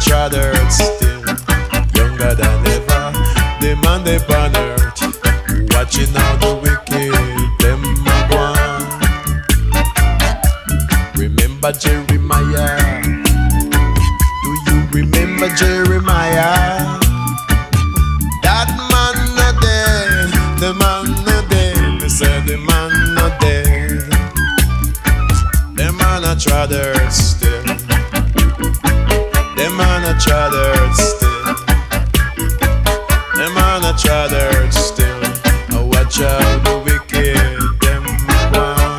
trathered still, younger than ever. The man they on earth, watching how the wicked them a gone. Remember Jeremiah? Do you remember Jeremiah? That man not dead, the man not dead. They said the man not dead. The man a trathered still. The man a trathered still. The man a trathered still. I watch out the wicked them gone.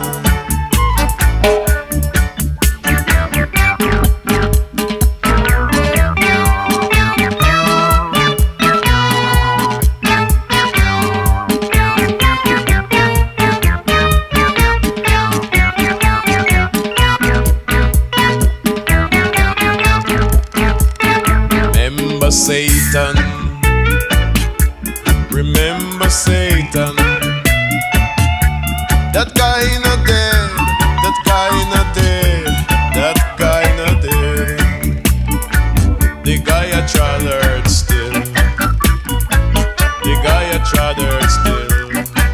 Satan, remember Satan. That guy not dead, that guy not dead, that guy not dead. The guy a trathered still, the guy a trathered still,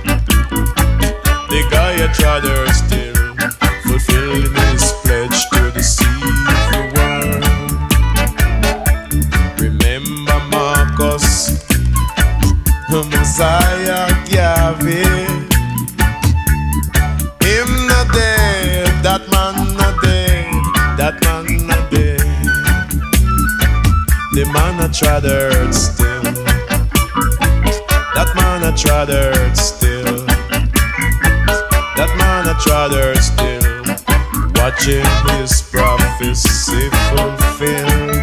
the guy a trathered still, fulfilling his pledge to deceive the world. Uziah Gavin, him not dead, that man not dead, that man not dead. The man a trathered still, that man a trathered still, that man a trathered still, watching his prophecy fulfilled.